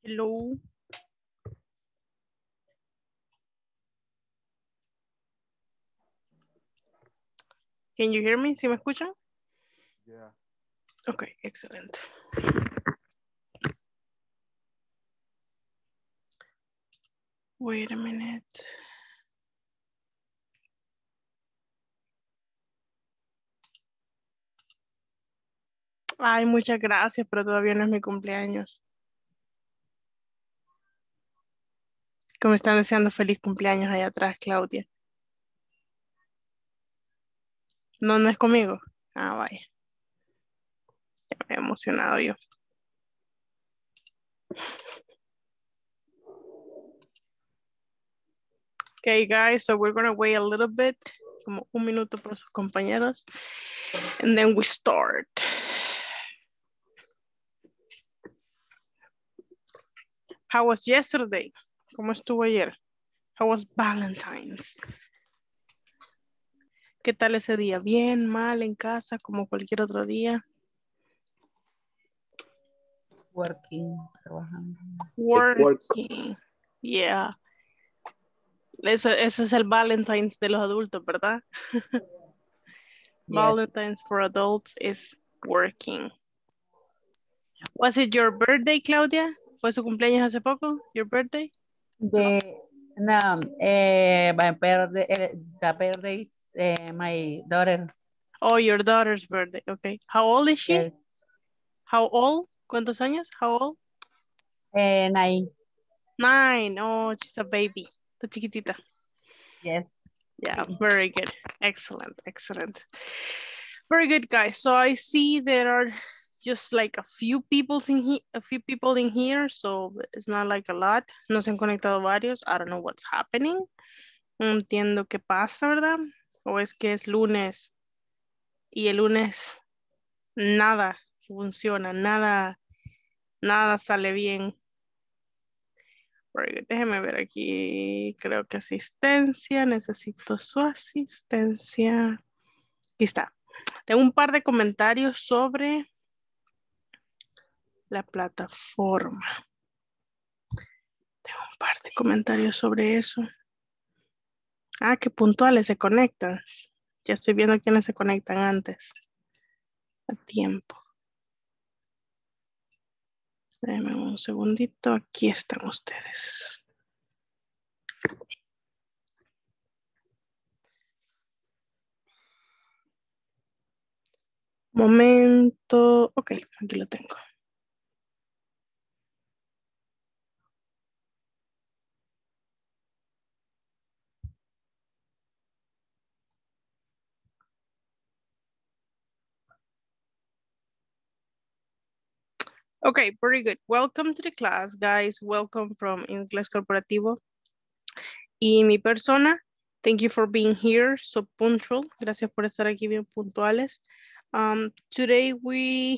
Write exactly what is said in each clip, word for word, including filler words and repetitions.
Hello. Can you hear me? ¿Sí me escuchan? Yeah. Okay, excelente. Wait a minute. Ay, muchas gracias, pero todavía no es mi cumpleaños. Que me están deseando feliz cumpleaños allá atrás, Claudia. No, no es conmigo. Ah, vaya. Ya me he emocionado yo. Okay, guys, so we're gonna wait a little bit, como un minuto por sus compañeros, and then we start. How was yesterday? ¿Cómo estuvo ayer? How was Valentine's? ¿Qué tal ese día? ¿Bien, mal, en casa, como cualquier otro día? Working, trabajando. Working. Yeah. Eso, ese es el Valentine's de los adultos, ¿verdad? Yes. Valentine's for adults is working. Was it your birthday, Claudia? ¿Fue su cumpleaños hace poco? Your birthday? The, no, eh, my birthday, eh, the birthday is eh, my daughter. Oh, your daughter's birthday. Okay. How old is she? Yes. How old? ¿Cuántos años? How old? Eh, nine. Nine. Oh, she's a baby. Está chiquitita. Yes. Yeah, Sí. very good. Excellent, excellent. Very good, guys. So I see there are just like a few people in here, a few people in here, so it's not like a lot. No se han conectado varios. I don't know what's happening. No entiendo qué pasa, ¿verdad? O es que es lunes y el lunes nada funciona, nada, nada sale bien. Very good. Déjeme ver aquí. Creo que asistencia. Necesito su asistencia. Aquí está. Tengo un par de comentarios sobre la plataforma. Tengo un par de comentarios sobre eso. Ah, qué puntuales se conectan. Ya estoy viendo quiénes se conectan antes. A tiempo. Déjenme un segundito. Aquí están ustedes. Momento. Ok, aquí lo tengo. Okay, very good. Welcome to the class, guys. Welcome from Inglés Corporativo. Y mi persona, thank you for being here, so punctual. Gracias por estar aquí bien puntuales. Um, today we,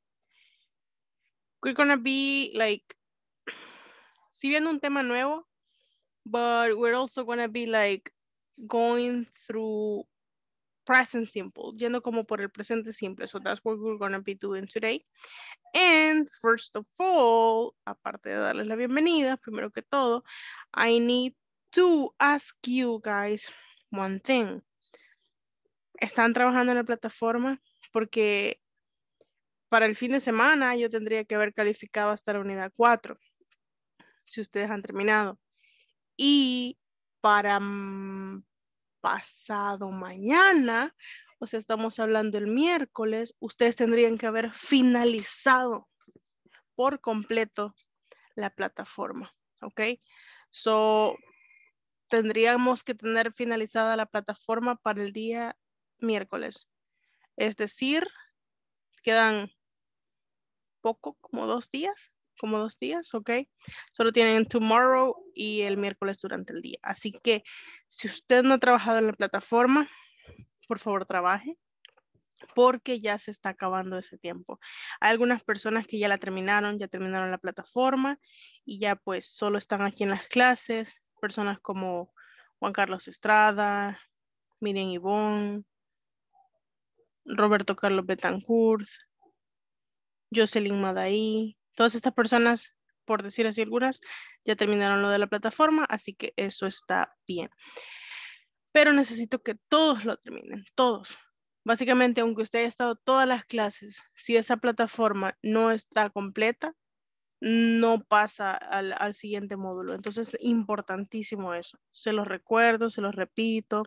we're gonna be like, si viendo un tema nuevo, but we're also gonna be like going through present simple, yendo como por el presente simple. So that's what we're gonna be doing today. And first of all, aparte de darles la bienvenida, primero que todo, I need to ask you guys one thing. ¿Están trabajando en la plataforma? Porque para el fin de semana yo tendría que haber calificado hasta la unidad cuatro, si ustedes han terminado. Y para mm, pasado mañana, o sea, estamos hablando el miércoles, ustedes tendrían que haber finalizado por completo la plataforma, ¿ok? So, tendríamos que tener finalizada la plataforma para el día miércoles. Es decir, quedan poco, como dos días, como dos días, ¿ok? Solo tienen tomorrow y el miércoles durante el día. Así que si usted no ha trabajado en la plataforma, por favor trabaje, porque ya se está acabando ese tiempo. Hay algunas personas que ya la terminaron, ya terminaron la plataforma y ya pues solo están aquí en las clases, personas como Juan Carlos Estrada, Miriam Ivonne, Roberto Carlos Betancourt, Jocelyn Madaí. Todas estas personas por decir así algunas, ya terminaron lo de la plataforma, así que eso está bien. Pero necesito que todos lo terminen, todos. Básicamente, aunque usted haya estado todas las clases, si esa plataforma no está completa, no pasa al, al siguiente módulo. Entonces, importantísimo eso. Se los recuerdo, se los repito.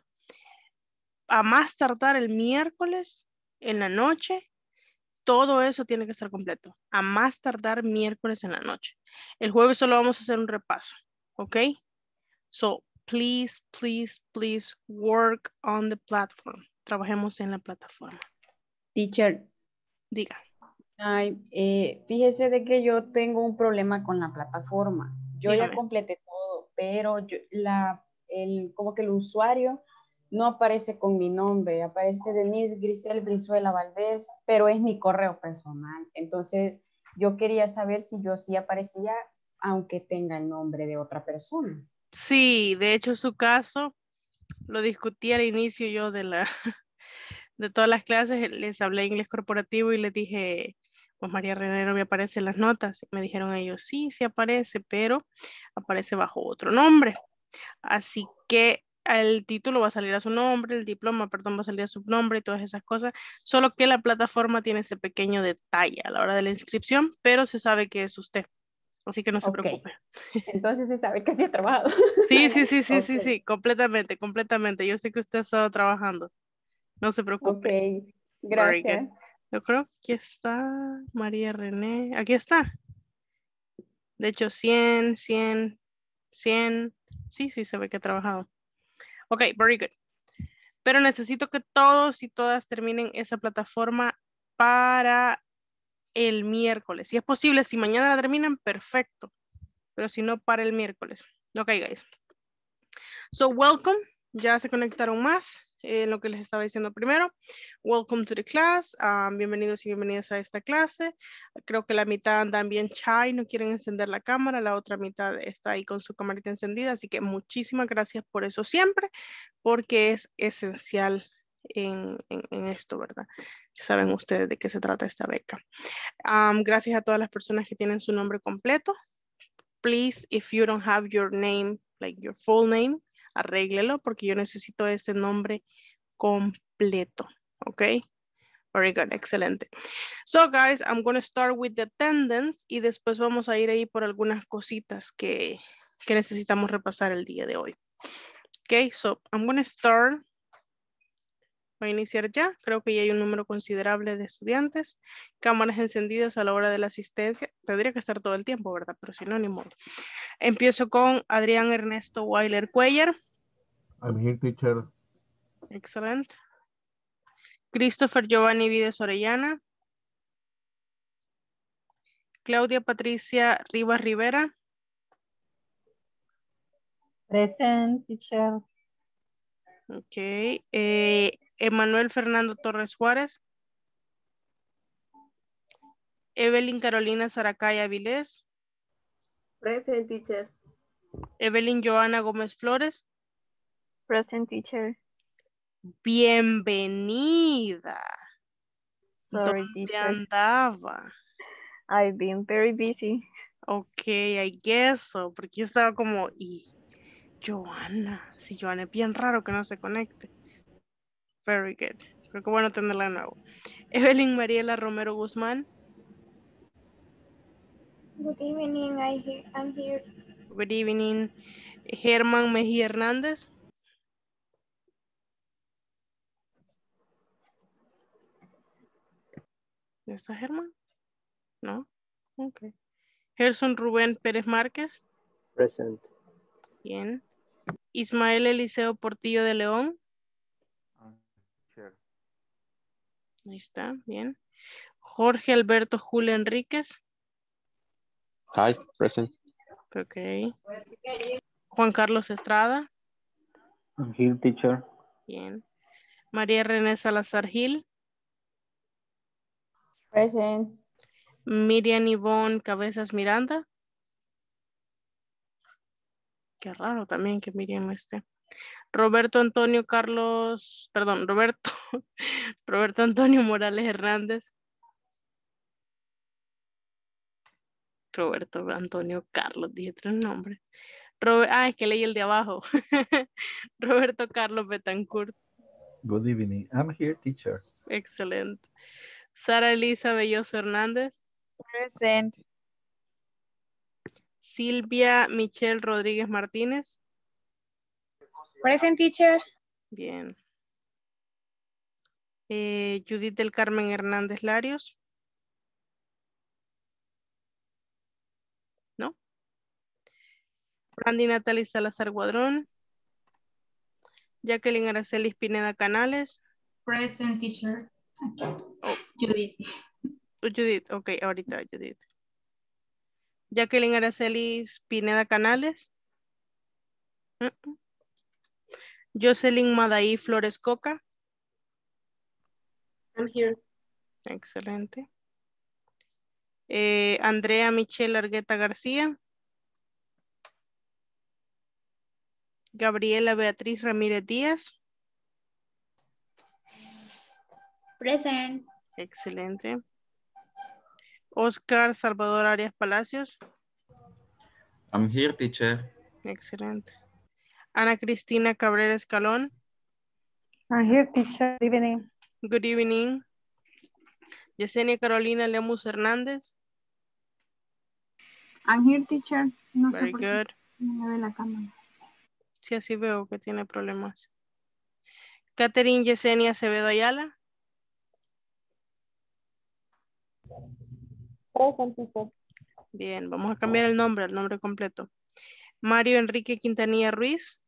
A más tardar el miércoles en la noche, todo eso tiene que estar completo. A más tardar miércoles en la noche. El jueves solo vamos a hacer un repaso, ¿ok? So, please, please, please work on the platform. Trabajemos en la plataforma. Teacher, Diga. ay, eh, fíjese de que yo tengo un problema con la plataforma. Yo ya Dígame. completé todo, pero yo, la, el, como que el usuario no aparece con mi nombre, aparece Denise Grisel Brizuela Valdés, pero es mi correo personal. Entonces, yo quería saber si yo sí aparecía, aunque tenga el nombre de otra persona. Sí, de hecho su caso lo discutí al inicio yo de la de todas las clases, les hablé inglés corporativo y les dije, pues María René no me aparece en las notas. Y me dijeron ellos, sí, sí aparece, pero aparece bajo otro nombre. Así que el título va a salir a su nombre, el diploma, perdón, va a salir a su nombre y todas esas cosas, solo que la plataforma tiene ese pequeño detalle a la hora de la inscripción, pero se sabe que es usted, así que no se Ok, preocupe. entonces se sabe que sí he trabajado. Sí, sí, sí, sí, Ok, sí, sí, completamente, completamente. Yo sé que usted ha estado trabajando, no se ok, preocupe. Very good. gracias. Yo creo que aquí está María René, aquí está. De hecho, cien, cien, cien, sí, sí se ve que ha trabajado. Ok, very good. Pero necesito que todos y todas terminen esa plataforma para el miércoles. Si es posible, si mañana la terminan, perfecto. Pero si no, para el miércoles. Ok, guys. So, welcome. Ya se conectaron más en eh, lo que les estaba diciendo primero. Welcome to the class. Um, bienvenidos y bienvenidas a esta clase. Creo que la mitad andan bien shy, no quieren encender la cámara. La otra mitad está ahí con su camarita encendida. Así que muchísimas gracias por eso siempre, porque es esencial en, en, en esto, ¿verdad? Ya saben ustedes de qué se trata esta beca. Um, gracias a todas las personas que tienen su nombre completo. Please, if you don't have your name, like your full name, arréglelo porque yo necesito ese nombre completo, ¿ok? Very good, excelente. So guys, I'm going to start with the attendance y después vamos a ir ahí por algunas cositas que, que necesitamos repasar el día de hoy. Ok, so I'm going to start. Voy a iniciar ya. Creo que ya hay un número considerable de estudiantes. Cámaras encendidas a la hora de la asistencia. Tendría que estar todo el tiempo, ¿verdad? Pero si no, ni modo. Empiezo con Adrián Ernesto Weiler Cuellar. I'm here, teacher. Excelente. Christopher Giovanni Vides Orellana. Claudia Patricia Rivas Rivera. Present, teacher. Ok. Eh, Emanuel Fernando Torres Juárez. Evelyn Carolina Saracaya Avilés. Present, teacher. Evelyn Joana Gómez Flores. Present, teacher. Bienvenida. Sorry, ¿Dónde teacher. andaba? I've been very busy. Ok, I guess so, porque yo estaba como, y Joana, si Joana es bien raro que no se conecte. Very good. Creo que bueno tenerla de nuevo. Evelyn Mariela Romero Guzmán. Good evening, I he I'm here. Good evening. Germán Mejía Hernández. ¿Está Germán? No. Ok. Gerson Rubén Pérez Márquez. Present. Bien. Ismael Eliseo Portillo de León. Sure. Ahí está, bien. Jorge Alberto Julio Enríquez. Hi, present. Ok. Juan Carlos Estrada. I'm here, teacher. Bien. María René Salazar Gil. Present. Miriam Ivonne Cabezas Miranda. Qué raro también que Miriam no esté. Roberto Antonio Carlos, perdón, Roberto, Roberto Antonio Morales Hernández. Roberto Antonio Carlos, dije tres nombres. Robert, ah, es que leí el de abajo. Roberto Carlos Betancourt. Good evening. I'm here, teacher. Excelente. Sara Elisa Belloso Hernández. Present. Silvia Michelle Rodríguez Martínez. Present, teacher. Bien. Eh, Judith del Carmen Hernández Larios. ¿No? Randy Natalie Salazar Guadrón. Jacqueline Araceli Pineda Canales. Present, teacher. Oh, Judith. Judith, ok, ahorita Judith. Jacqueline Araceli Pineda Canales. Uh -uh. Jocelyn Madaí Flores Coca. I'm here. Excelente. Eh, Andrea Michelle Argueta García. Gabriela Beatriz Ramírez Díaz. Present. Excelente. Oscar Salvador Arias Palacios. I'm here, teacher. Excelente. Ana Cristina Cabrera Escalón. I'm here, teacher. Good evening. Good evening. Yesenia Carolina Lemus Hernández. I'm here, teacher. No Very sé por good. qué no me ve la cámara. Sí, así veo que tiene problemas. Catherine Yesenia Acevedo Ayala. Present, teacher. Bien, vamos a cambiar el nombre, el nombre completo. Mario Enrique Quintanilla Ruiz.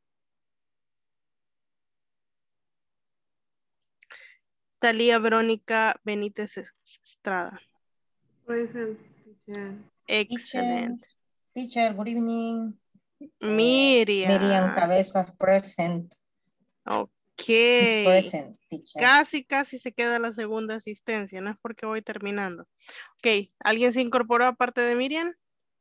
Talía Verónica Benítez Estrada. Present, teacher. Excelente. Teacher, good evening. Miriam. Miriam Cabezas present. Ok. Is present, teacher. Casi, casi se queda la segunda asistencia. No es porque voy terminando. Ok. ¿Alguien se incorporó aparte de Miriam?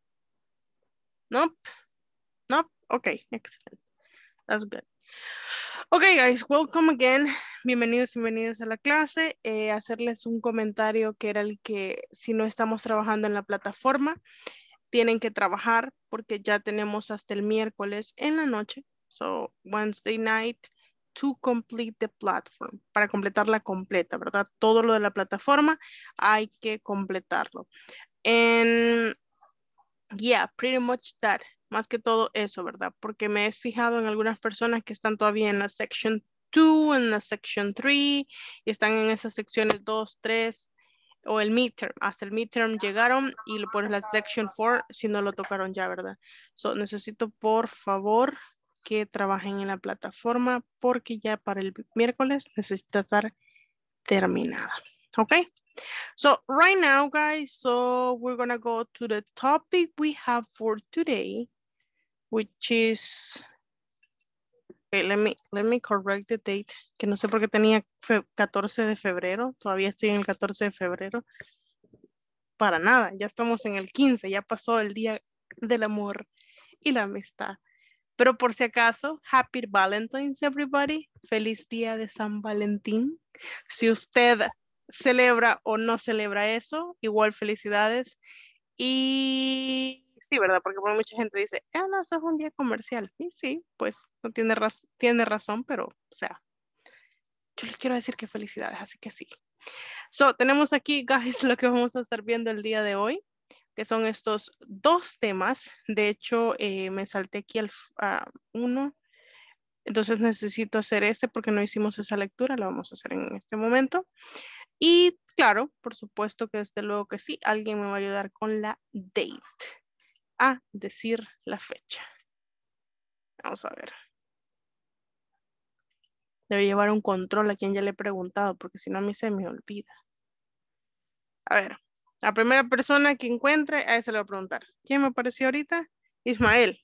Nope. Nope. Ok. Excelente. That's good. Ok, guys. Welcome again. Bienvenidos y bienvenidas a la clase. Eh, hacerles un comentario que era el que si no estamos trabajando en la plataforma, tienen que trabajar porque ya tenemos hasta el miércoles en la noche. So, Wednesday night to complete the platform. Para completarla completa, ¿verdad? Todo lo de la plataforma hay que completarlo. And yeah, pretty much that. Más que todo eso, ¿verdad? Porque me he fijado en algunas personas que están todavía en la section two, en la section three, y están en esas secciones dos, tres, o el midterm. Hasta el midterm llegaron y por la section four, si no lo tocaron ya, ¿verdad? So, necesito, por favor, que trabajen en la plataforma porque ya para el miércoles necesita estar terminada. ¿Ok? So, right now, guys, so we're gonna go to the topic we have for today, which is, okay, let me, let me correct the date, que no sé por qué tenía catorce de febrero, todavía estoy en el catorce de febrero, para nada, ya estamos en el quince, ya pasó el día del amor y la amistad, pero por si acaso, Happy Valentine's everybody, feliz día de San Valentín, si usted celebra o no celebra eso, igual felicidades, y sí, ¿verdad? Porque por mucha gente dice, ah, no, eso es un día comercial. Y sí, pues no tiene, raz tiene razón, pero, o sea, yo les quiero decir que felicidades, así que sí. So, tenemos aquí, guys, lo que vamos a estar viendo el día de hoy, que son estos dos temas. De hecho, eh, me salté aquí al uh, uno. Entonces necesito hacer este porque no hicimos esa lectura, la vamos a hacer en este momento. Y claro, por supuesto que desde luego que sí, alguien me va a ayudar con la date. A decir la fecha. Vamos a ver. Debe llevar un control a quien ya le he preguntado, porque si no a mí se me olvida. A ver, la primera persona que encuentre, a ese le voy a preguntar. ¿Quién me apareció ahorita? Ismael.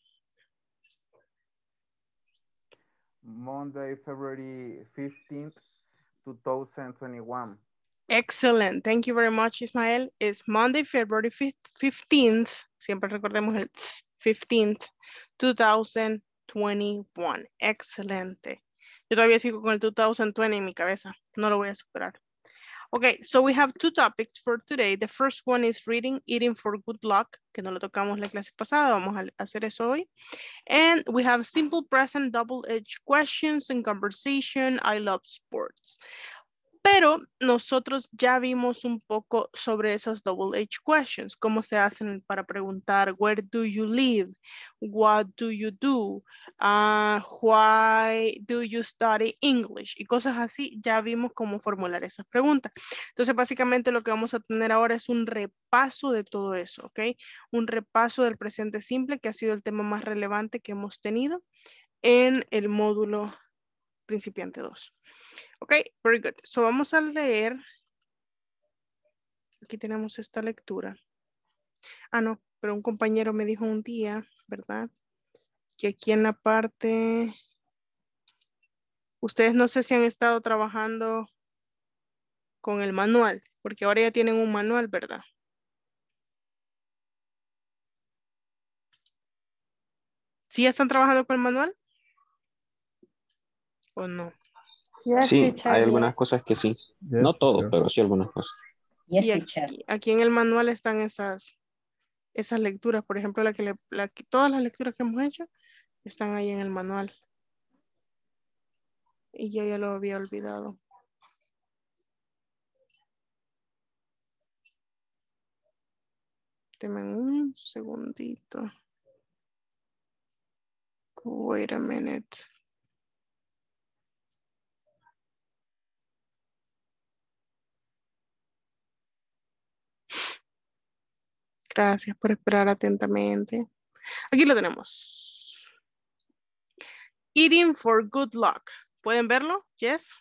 Monday, February fifteenth, two thousand twenty-one. Excellent. Thank you very much, Ismael. It's Monday, February fifteenth. Siempre recordemos el fifteenth, two thousand twenty-one. Excelente. Yo todavía sigo con el two thousand twenty en mi cabeza. No lo voy a superar. Okay, so we have two topics for today. The first one is reading, eating for good luck, que no lo tocamos la clase pasada, vamos a hacer eso hoy. And we have simple present double-edged questions and conversation. I love sports. Pero nosotros ya vimos un poco sobre esas double-edged questions, cómo se hacen para preguntar, where do you live? What do you do? Uh, why do you study English? Y cosas así, ya vimos cómo formular esas preguntas. Entonces, básicamente lo que vamos a tener ahora es un repaso de todo eso, ¿ok? Un repaso del presente simple, que ha sido el tema más relevante que hemos tenido en el módulo principiante dos. Ok, very good. So vamos a leer. Aquí tenemos esta lectura. Ah, no, pero un compañero me dijo un día, ¿verdad? Que aquí en la parte... Ustedes no sé si han estado trabajando con el manual, porque ahora ya tienen un manual, ¿verdad? ¿Sí están trabajando con el manual? ¿O no? Yes, Sí, teacher, hay algunas yes. cosas que sí. Yes, No todo, teacher. pero sí algunas cosas. Yes, Y teacher. aquí, aquí en el manual están esas, esas lecturas. Por ejemplo, la que le, la que- todas las lecturas que hemos hecho están ahí en el manual. Y yo ya lo había olvidado. Deme un segundito. Wait a minute. Gracias por esperar atentamente. Aquí lo tenemos. Eating for good luck. ¿Pueden verlo? Yes.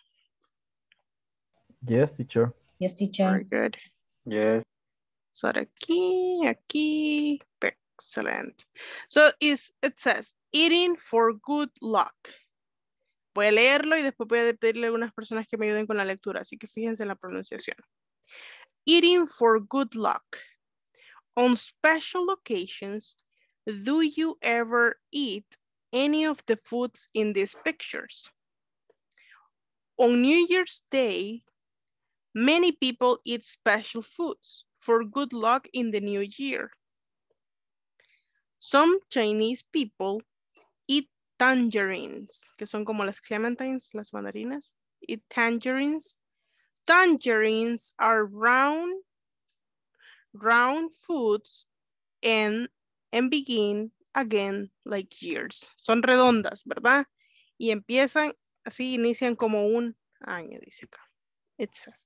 Yes, teacher. Yes, teacher. Very good. Yes. So aquí, aquí. Excellent. So is, it says, eating for good luck. Voy a leerlo y después voy a pedirle a algunas personas que me ayuden con la lectura, así que fíjense en la pronunciación. Eating for good luck. On special occasions, do you ever eat any of the foods in these pictures? On New Year's Day, many people eat special foods for good luck in the new year. Some Chinese people eat tangerines, que son como las clementines, las mandarinas. Eat tangerines. Tangerines are round, round foods and, and begin again like years. Son redondas, ¿verdad? Y empiezan, así inician como un año, dice acá. It says.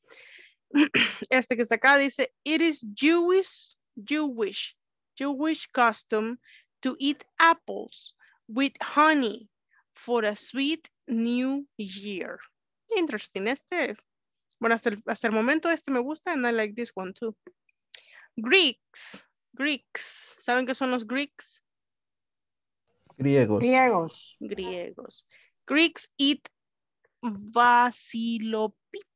Este que está acá dice, it is Jewish, Jewish, Jewish custom to eat apples with honey for a sweet new year. Interesting. Este, bueno, hasta el, hasta el momento este me gusta and I like this one too. Greeks, Greeks. ¿Saben qué son los Greeks? Griegos. Griegos. Griegos. Greeks eat basilopita.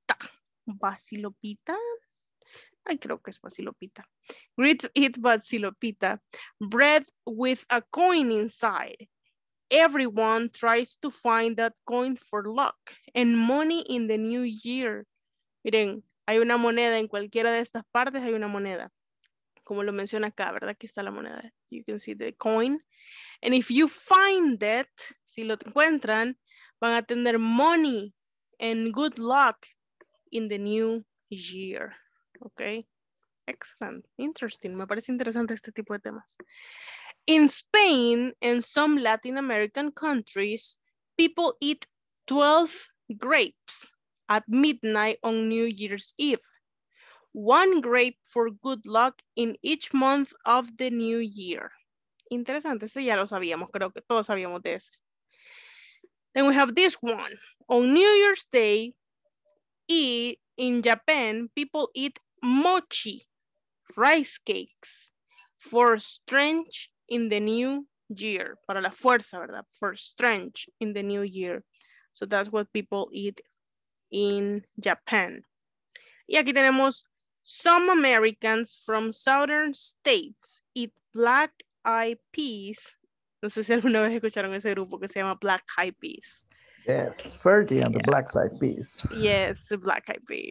Basilopita. Ay, creo que es basilopita. Greeks eat basilopita. Bread with a coin inside. Everyone tries to find that coin for luck and money in the new year. Miren, hay una moneda en cualquiera de estas partes, hay una moneda. Como lo menciona acá, ¿verdad? Aquí está la moneda. You can see the coin. And if you find it, si lo encuentran, van a tener money and good luck in the new year. Ok. Excellent. Interesting. Me parece interesante este tipo de temas. In Spain and some Latin American countries, people eat twelve grapes at midnight on New Year's Eve. One grape for good luck in each month of the new year. Interesante, ese ya lo sabíamos, creo que todos sabíamos de ese. Then we have this one. On New Year's Day, eat, in Japan, people eat mochi, rice cakes, for strength in the new year. Para la fuerza, ¿verdad? For strength in the new year. So that's what people eat in Japan. Y aquí tenemos some Americans from southern states eat black eyed peas. No sé si alguna vez escucharon ese grupo que se llama Black Eyed Peas. Yes, Fergie and the Yeah. Black Eyed Peas. Yes, the Black Eyed Peas.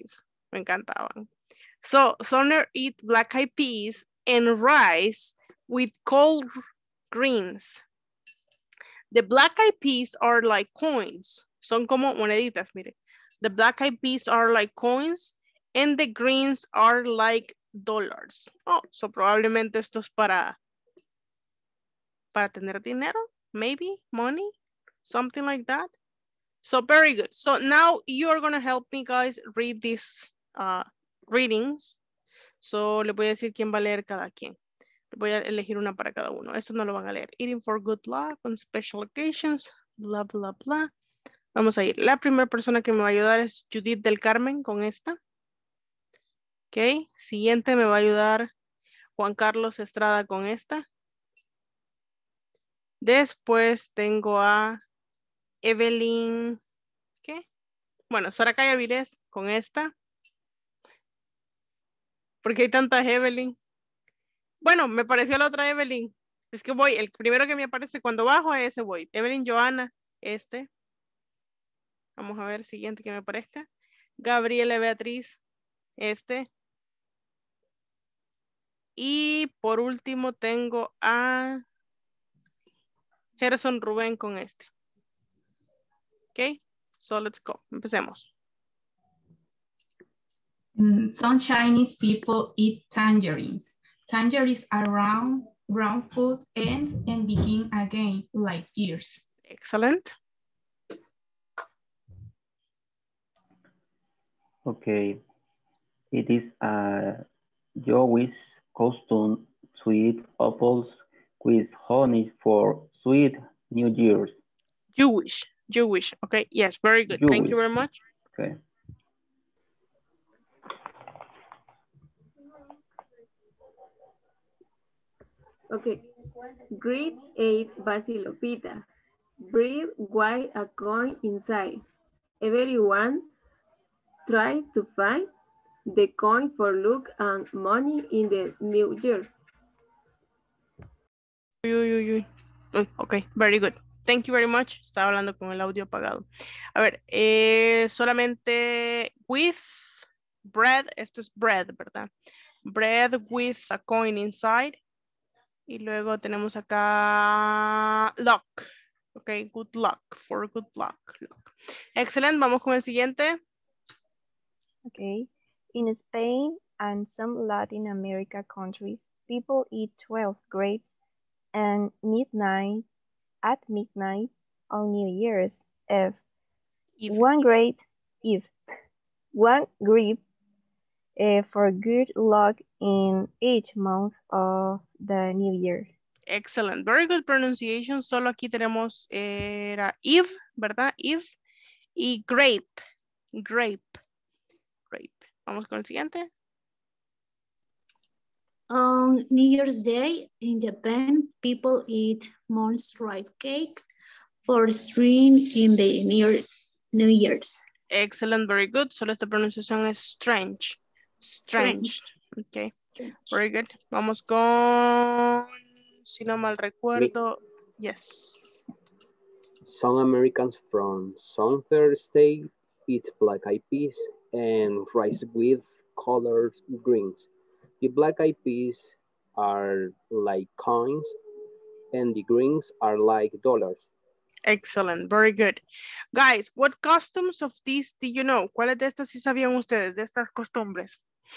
Me encantaban. So, Thunder eat black eyed peas and rice with cold greens. The black eyed peas are like coins. Son como moneditas, mire. The black eyed peas are like coins and the greens are like dollars. Oh, so probablemente esto es para, para tener dinero, maybe, money, something like that. So very good. So now you're going to help me guys read these uh, readings. So le voy a decir quién va a leer cada quien. Voy a elegir una para cada uno. Esto no lo van a leer. Eating for good luck on special occasions. Bla, bla, bla. Vamos a ir. La primera persona que me va a ayudar es Judith del Carmen con esta. Ok. Siguiente me va a ayudar Juan Carlos Estrada con esta. Después tengo a Evelyn. ¿Qué? Bueno, Saracaya Vilés con esta. Porque hay tantas Evelyn. Bueno, me pareció la otra Evelyn. Es que voy, el primero que me aparece cuando bajo a ese voy. Evelyn Joana, este. Vamos a ver, siguiente que me aparezca. Gabriela Beatriz, este. Y por último tengo a Gerson Rubén con este. Ok, so let's go. Empecemos. Mm, Some Chinese people eat tangerines. Tangerines are round, round food ends and begin again like years. Excellent. Okay. It is a Jewish custom to eat apples with honey for sweet New Year's. Jewish, Jewish. Okay, yes, very good. Jewish. Thank you very much. Okay. Okay. Grade eight Basilopita. Bread white a coin inside. Everyone tries to find the coin for luck and money in the new year. Uy, uy, uy, uy. Uy, ok, very good. Thank you very much. Estaba hablando con el audio apagado. A ver, eh, solamente with bread. Esto es bread, ¿verdad? Bread with a coin inside. Y luego tenemos acá luck. Ok, good luck. For good luck. luck. Excelente. Vamos con el siguiente. Okay. In Spain and some Latin America countries, people eat twelve grapes and midnight at midnight on New Year's Eve. Eve. One grape, Eve. One grape uh, for good luck in each month of the new year. Excellent. Very good pronunciation. Solo aquí tenemos eh, era Eve, ¿verdad? Eve y grape. Grape. Grape. Vamos con el siguiente. On New Year's Day in Japan, people eat monstrous cakes for string in the New, New Year's. Excellent, very good. Solo esta pronunciación es strange. Strange. Okay, very good. Vamos con, si no mal recuerdo, yes. Some Americans from Southern states eat black eyed peas and rice with colored greens. The black eyed peas are like coins and the greens are like dollars. Excellent, very good. Guys, what customs of these do you know? ¿Cuáles de estas sí sabían ustedes, de estas costumbres?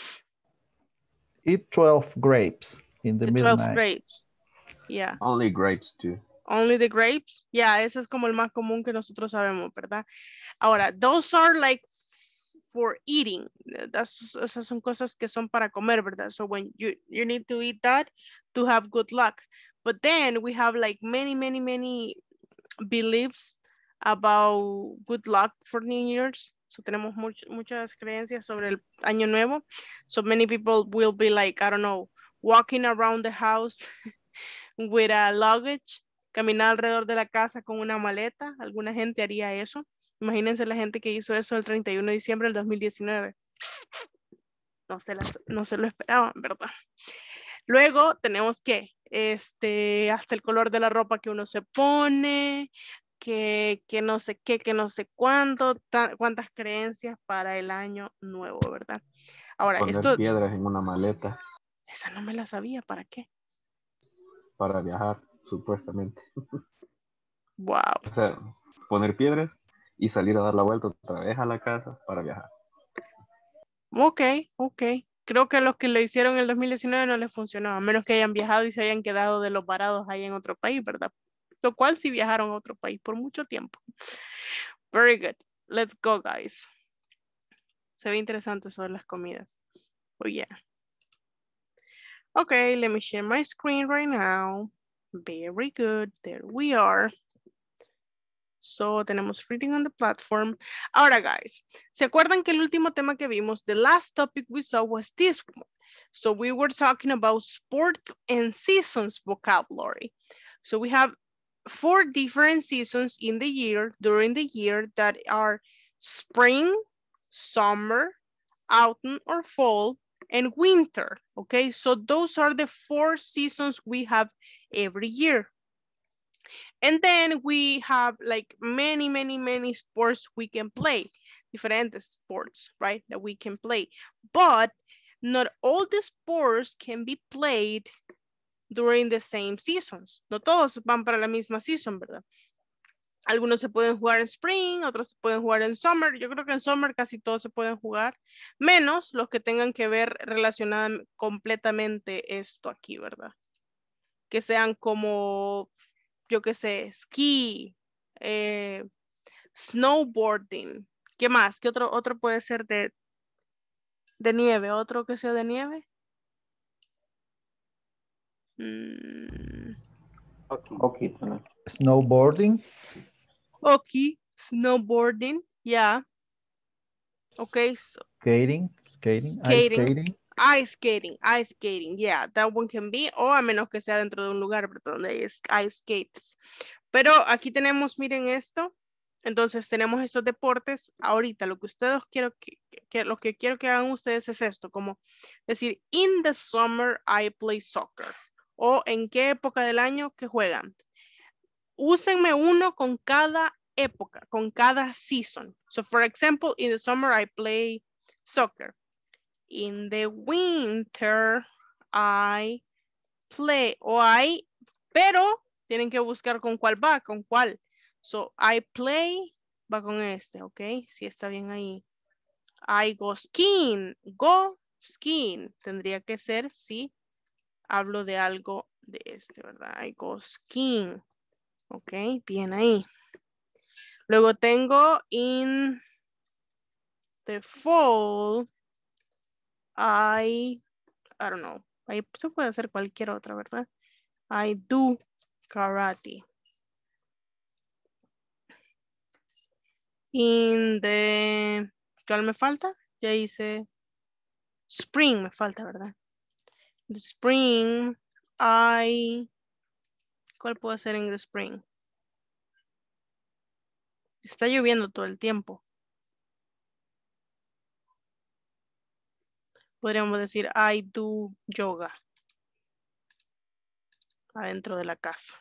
Eat twelve grapes in the, The midnight. twelve grapes. Yeah. Only grapes too. Only the grapes. Yeah, ese es como el más común que nosotros sabemos, ¿verdad? Ahora, those are like for eating. That's, esas son cosas que son para comer, ¿verdad? So when you, you need to eat that to have good luck. But then we have like many, many, many beliefs about good luck for New Year's. So tenemos much, muchas creencias sobre el año nuevo. So many people will be like, I don't know, walking around the house with a luggage, caminar alrededor de la casa con una maleta. Alguna gente haría eso. Imagínense la gente que hizo eso el treinta y uno de diciembre del dos mil diecinueve. No se, las, no se lo esperaban, ¿verdad? Luego tenemos que, este, hasta el color de la ropa que uno se pone, que, que no sé qué, que no sé cuánto, ta- cuántas creencias para el año nuevo, ¿verdad? Ahora, Poner esto, piedras en una maleta esa no me la sabía, ¿para qué? para viajar, supuestamente. Wow. O sea, poner piedras y salir a dar la vuelta otra vez a la casa para viajar. Ok, ok. Creo que los que lo hicieron en el dos mil diecinueve no les funcionó, a menos que hayan viajado y se hayan quedado de los varados ahí en otro país, ¿verdad? Lo cual sí viajaron a otro país por mucho tiempo. Very good. Let's go, guys. Se ve interesante eso de las comidas. Oh, yeah. Okay, let me share my screen right now. Very good. There we are. So, tenemos reading on the platform. Ahora, guys, ¿se acuerdan que el último tema que vimos, the last topic we saw was this one? So, we were talking about sports and seasons vocabulary. So, we have four different seasons in the year, during the year, that are spring, summer, autumn or fall, and winter, okay? So those are the four seasons we have every year. And then we have like many, many, many sports we can play, different sports, right, that we can play. But not all the sports can be played during the same seasons. No todos van para la misma season, ¿verdad? Algunos se pueden jugar en spring, otros se pueden jugar en summer. Yo creo que en summer casi todos se pueden jugar, menos los que tengan que ver relacionada completamente esto aquí, ¿verdad? Que sean como, yo qué sé, ski, eh, snowboarding. ¿Qué más? ¿Qué otro, otro puede ser de, de nieve? ¿Otro que sea de nieve? Mm. Okay. Okay, también. Snowboarding. Hockey, snowboarding, yeah. Okay, so Skating, skating, ice skating, skating. ice skating, ice skating, yeah, that one can be, o a menos que sea dentro de un lugar ¿verdad? Donde hay ice skates. Pero aquí tenemos, miren esto, entonces tenemos estos deportes. Ahorita lo que ustedes quiero que, que lo que quiero que hagan ustedes es esto, como decir, in the summer I play soccer, o en qué época del año que juegan. Úsenme uno con cada época, con cada season. So for example, in the summer I play soccer. In the winter I play, o I, pero tienen que buscar con cuál va, con cuál. So I play, va con este, ok, sí está bien ahí. I go skiing, go skiing, tendría que ser si hablo de algo de este, ¿verdad? I go skiing. Ok, bien ahí. Luego tengo in the fall, I, I don't know, ahí se puede hacer cualquier otra, ¿verdad? I do karate. In the, ¿cuál me falta? Ya hice spring, me falta, ¿verdad? The spring, I, ¿cuál puedo hacer en the spring? Está lloviendo todo el tiempo. Podríamos decir I do yoga. Adentro de la casa.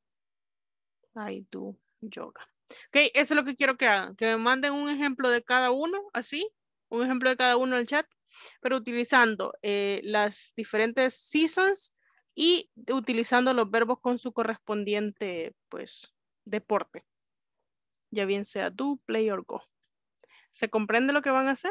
I do yoga. Ok, eso es lo que quiero que hagan. Que me manden un ejemplo de cada uno, así. Un ejemplo de cada uno en el chat. Pero utilizando eh, las diferentes seasons y utilizando los verbos con su correspondiente, pues, deporte. Ya bien sea do, play or go. ¿Se comprende lo que van a hacer?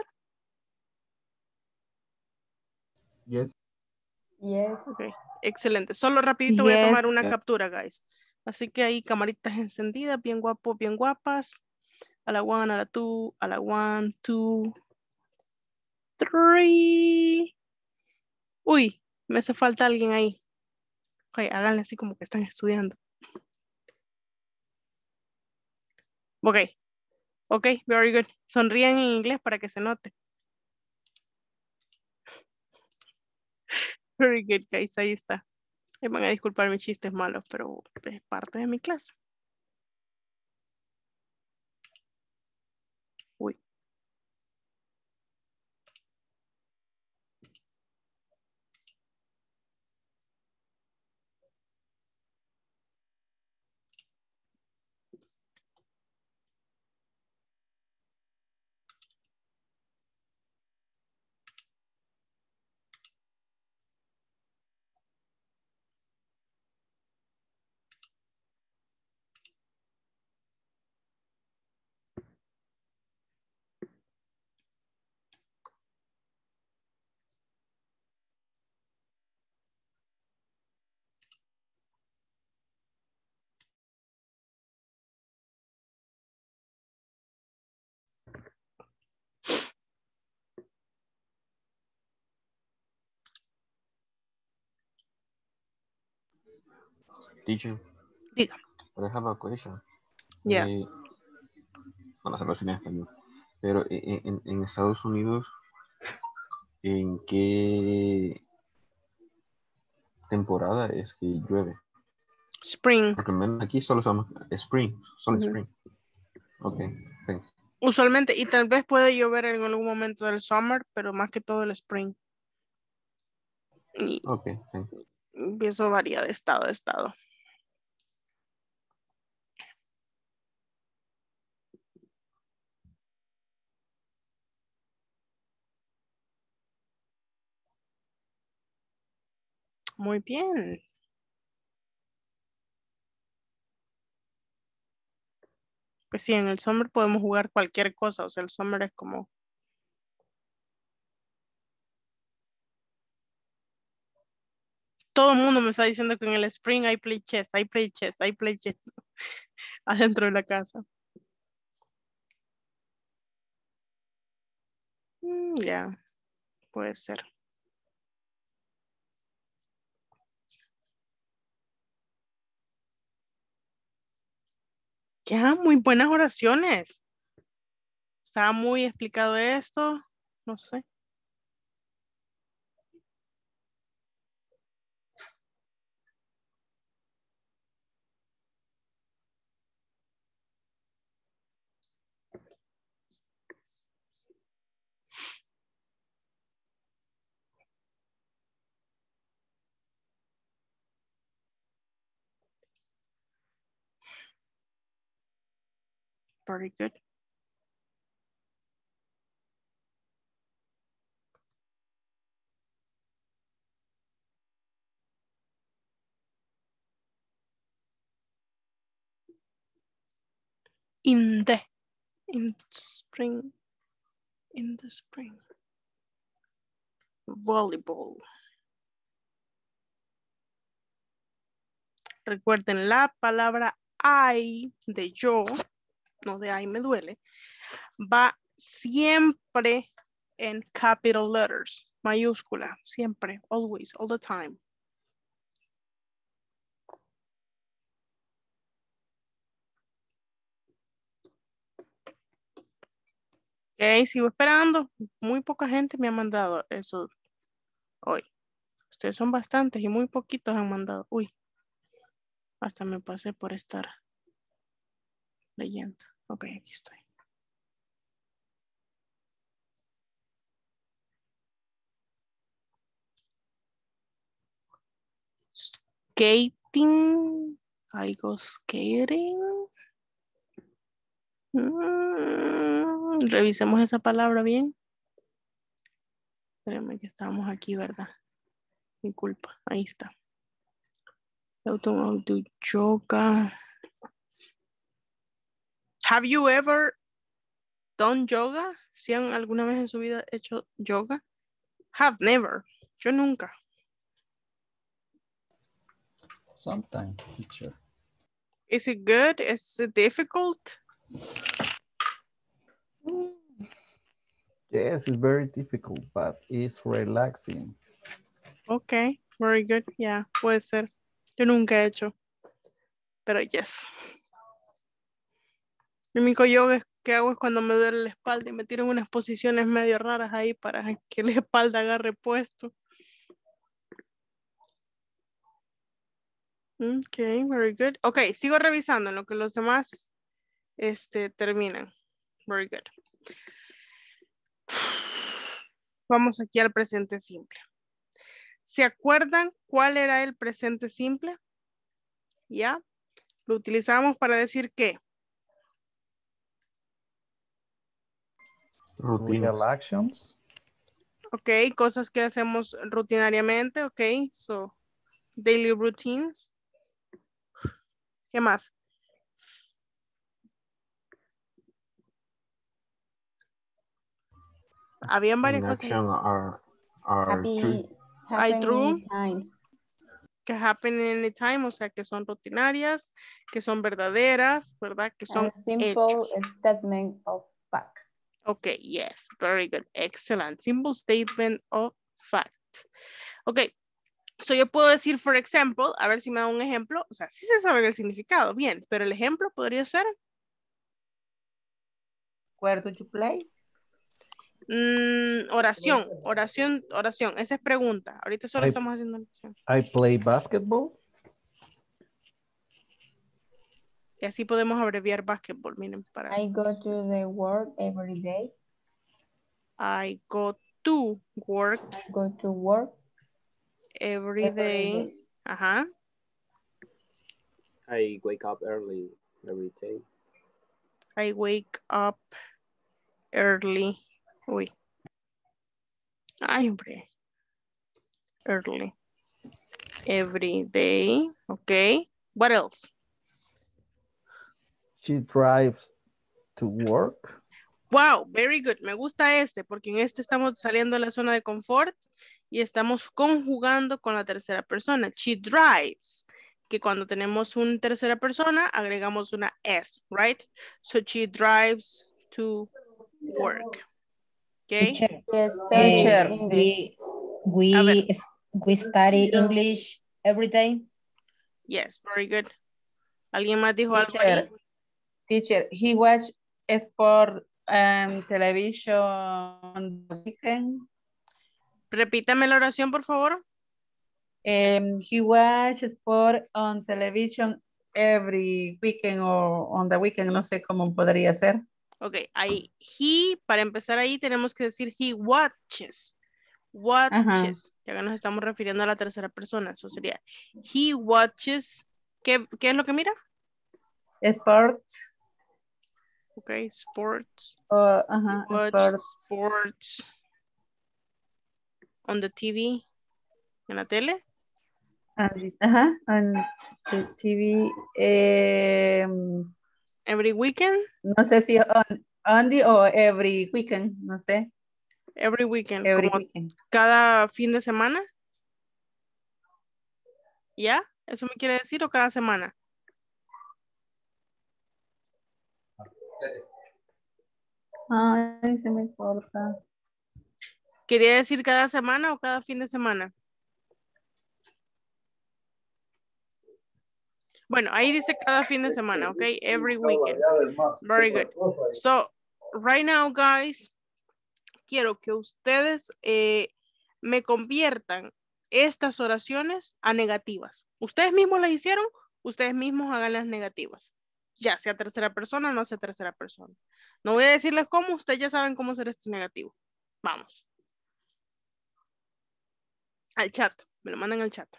Yes. Yes. Ok, excelente. Solo rapidito voy a Yes. tomar una Yeah. captura, guys. Así que ahí camaritas encendidas, bien guapos, bien guapas. A la one, a la two, a la one, two, three. Uy, me hace falta alguien ahí. Ok, háganle así como que están estudiando. Ok, ok, very good. Sonrían en inglés para que se note. Very good, guys, ahí está. Me van a disculpar mis chistes malos, pero es parte de mi clase. Uy. Teacher. Diga. But I have a question. Yeah. Eh, bueno, hacerlo en español. Pero en, en, en Estados Unidos, ¿en qué temporada es que llueve? Spring. Porque menos aquí solo somos spring, solo Uh-huh. spring. Ok, thanks. Usualmente, y tal vez puede llover en algún momento del summer, pero más que todo el spring. Y, ok, thanks. y eso varía de estado a estado. Muy bien. Pues sí, en el summer podemos jugar cualquier cosa, o sea, el summer es como... Todo el mundo me está diciendo que en el spring hay play chess, hay play chess, hay play chess adentro de la casa. Mm, ya, yeah, puede ser. Ya, muy buenas oraciones. Estaba muy explicado esto, no sé. Very good. In the, in the spring, in the spring. Volleyball. Recuerden la palabra I de yo, no de I me duele, va siempre en capital letters, mayúscula, siempre, always, all the time. Ok, sigo esperando. Muy poca gente me ha mandado eso hoy. Ustedes son bastantes y muy poquitos han mandado. Uy, hasta me pasé por estar leyendo. Ok, aquí estoy. Skating. I go skating. Mm, revisemos esa palabra bien. Espérenme que estamos aquí, ¿verdad? Mi culpa. Ahí está. I'll do yoga. Have you ever done yoga? ¿Si han alguna vez en su vida hecho yoga? Have never. Yo nunca. Sometimes, teacher. Is it good? Is it difficult? Yes, it's very difficult, but it's relaxing. Okay, very good. Yeah, puede ser. Yo nunca he hecho. Pero yes. El único yoga que hago es cuando me duele la espalda y me tiran unas posiciones medio raras ahí para que la espalda agarre puesto. Okay, very good. Okay, sigo revisando en lo que los demás este, terminan. Very good. Vamos aquí al presente simple. ¿Se acuerdan cuál era el presente simple? ¿Ya? Lo utilizamos para decir ¿qué? Rutina. Real actions. Ok, cosas que hacemos rutinariamente. Ok, so daily routines. ¿Qué más? Habían varias In cosas. action are, are Happy, true. I happen drew. many times. Que happen anytime, o sea, que son rutinarias, que son verdaderas, ¿verdad? Que son A simple hechos. statement of fact. Okay, yes, very good, excellent. Simple statement of fact. Okay, So yo puedo decir, for example, a ver si me da un ejemplo. O sea, sí se sabe el significado, bien, pero el ejemplo podría ser. Where do you play? Mm, oración, oración, oración. Esa es pregunta. Ahorita solo I, estamos haciendo oración. I play basketball. Y así podemos abreviar basketball. Miren, para. I go to the work every day. I go to work. I go to work every, every day. day. Ajá. I wake up early every day. I wake up early. Uy. Ay, hombre. Early. Every day. Okay. What else? She drives to work. Wow, very good. Me gusta este porque en este estamos saliendo de la zona de confort y estamos conjugando con la tercera persona. She drives. Que cuando tenemos una tercera persona agregamos una S, right? So she drives to work. Okay. Teacher, Yes, eh, English. we we we study English every day. Yes, very good. ¿Alguien más dijo algo Teacher, ahí? teacher, he watch sport um, television on the weekend. Repítame la oración, por favor. Um, he watch sport on television every weekend o on the weekend, no sé cómo podría ser. Ok, ahí, he, para empezar ahí tenemos que decir he watches. Watches. Ajá. Ya que nos estamos refiriendo a la tercera persona, eso sería he watches. ¿Qué, qué es lo que mira? Sports. Ok, sports. Uh, ajá, Watch sports. sports. On the T V. ¿En la tele? Ajá, on the T V. Eh, Every weekend. no sé si on, on the o every weekend, no sé. Every weekend. Every como weekend. cada fin de semana. ¿Ya? ¿Eso me quiere decir o cada semana? Ay, se me corta. ¿Quería decir cada semana o cada fin de semana? Bueno, ahí dice cada fin de semana, ¿ok? Every weekend. Very good. So, right now, guys, quiero que ustedes eh, me conviertan estas oraciones a negativas. ¿Ustedes mismos las hicieron? Ustedes mismos hagan las negativas. Ya, sea tercera persona o no sea tercera persona. No voy a decirles cómo, ustedes ya saben cómo hacer este negativo. Vamos. Al chat, me lo mandan al chat.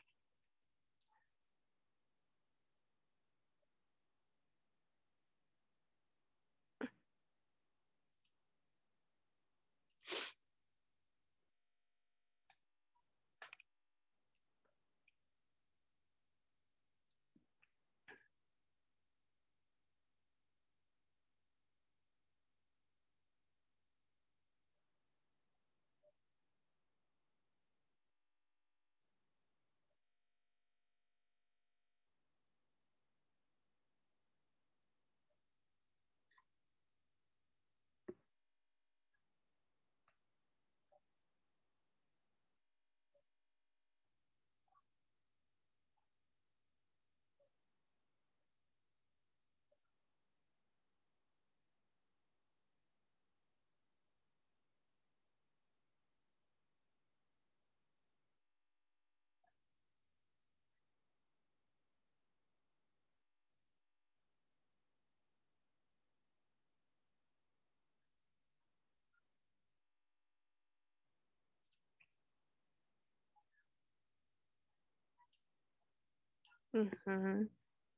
Uh-huh.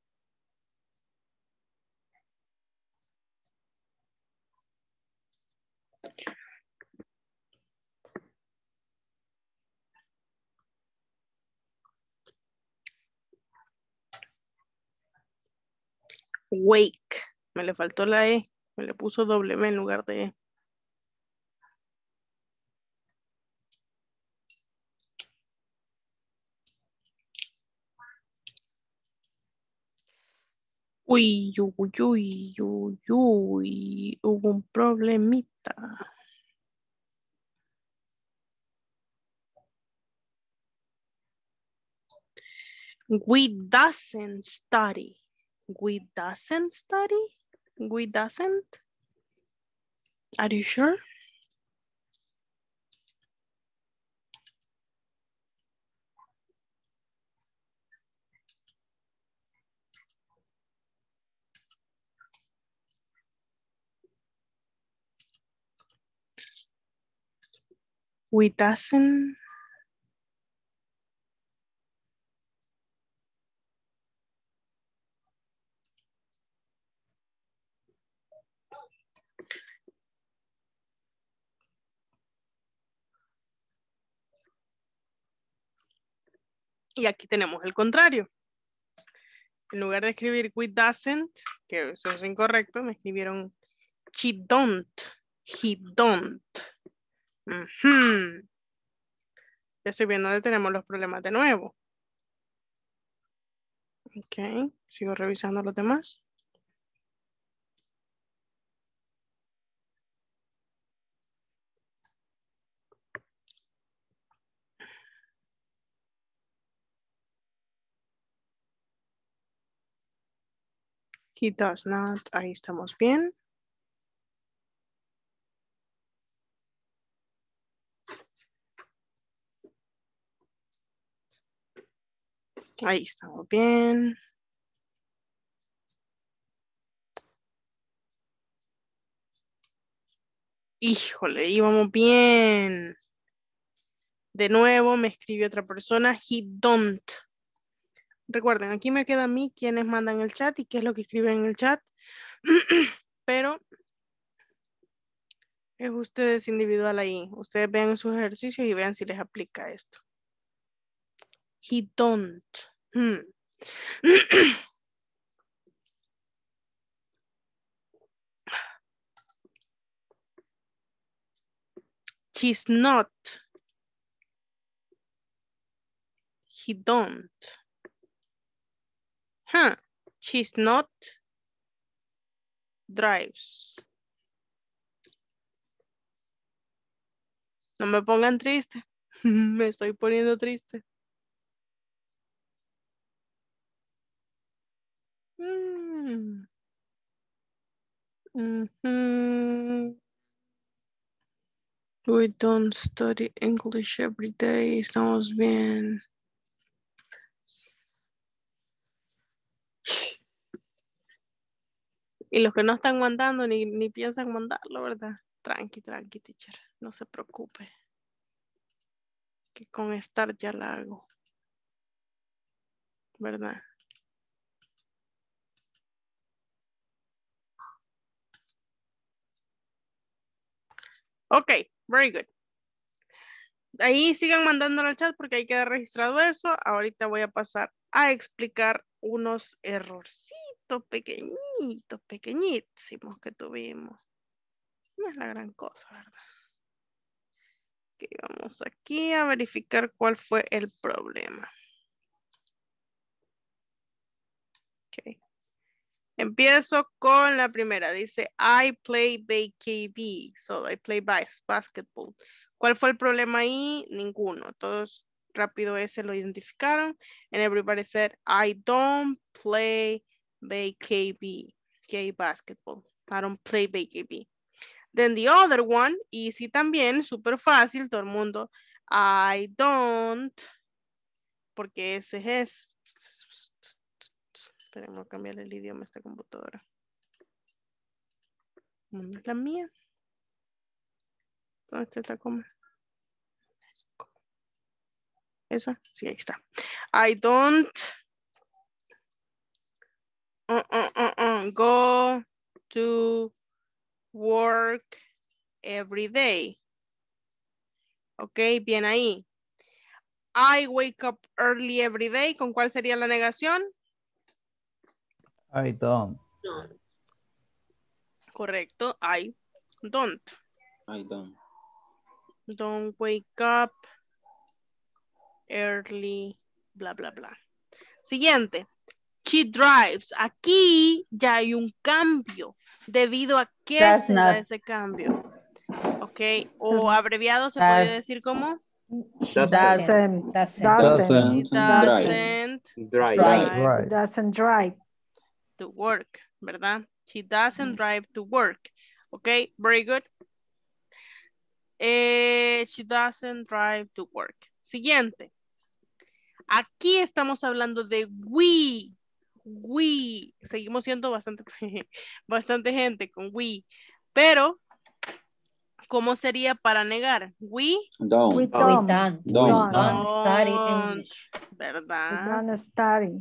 Wake. Me le faltó la E. Me le puso W en lugar de E. Uy, uy, uy, uy, uy. Hubo un problemita. We doesn't study. We doesn't study. We doesn't. Are you sure? We doesn't. Y aquí tenemos el contrario. En lugar de escribir we doesn't, que eso es incorrecto, me escribieron she don't, he don't. Uh-huh. Ya estoy viendo dónde tenemos los problemas de nuevo. Ok, sigo revisando los demás. He does not, ahí estamos bien. Ahí estamos bien. Híjole, íbamos bien. De nuevo me escribió otra persona, he don't. Recuerden, aquí me queda a mí quienes mandan el chat y qué es lo que escriben en el chat. Pero es ustedes individual ahí. Ustedes vean sus ejercicios y vean si les aplica esto. He don't. Hmm. She's not. He don't. Huh. She's not. Drives. No me pongan triste. Me estoy poniendo triste. Mm. Mm-hmm. We don't study English every day. Estamos bien. Y los que no están mandando ni, ni piensan mandarlo, ¿verdad? Tranqui, tranqui, teacher. No se preocupe. Que con estar ya la hago. ¿Verdad? Ok, very good. Ahí sigan mandándolo al chat porque ahí queda registrado eso. Ahorita voy a pasar a explicar unos errorcitos pequeñitos, pequeñísimos que tuvimos. No es la gran cosa, ¿verdad? Ok, vamos aquí a verificar cuál fue el problema. Ok. Empiezo con la primera. Dice, I play B K B. So, I play bas basketball. ¿Cuál fue el problema ahí? Ninguno. Todos rápido ese lo identificaron. And everybody said, I don't play B K B. Okay, basketball. I don't play B K B. Then the other one, easy también, súper fácil, todo el mundo. I don't, porque ese es... Esperen, voy a cambiar el idioma a esta computadora. ¿Dónde es la mía? ¿Dónde está esta coma? ¿Esa? Sí, ahí está. I don't uh, uh, uh, uh, go to work every day. Ok, bien ahí. I wake up early every day. ¿Con cuál sería la negación? I don't. Correcto, I don't. I don't. Don't wake up early, bla, bla, bla. Siguiente. She drives. Aquí ya hay un cambio. ¿Debido a qué Does se da not. ese cambio? Ok, o abreviado se podría decir como Doesn't. Doesn't. Doesn't. Doesn't. Doesn't Drive. drive Right. Doesn't drive. to work, ¿verdad? She doesn't drive to work. Okay, very good. Eh, she doesn't drive to work. Siguiente. Aquí estamos hablando de we. We. Seguimos siendo bastante, bastante gente con we. Pero, ¿cómo sería para negar? We Don't. We We don't. don't. Don't. Don't study don't, English. We ¿verdad? don't study.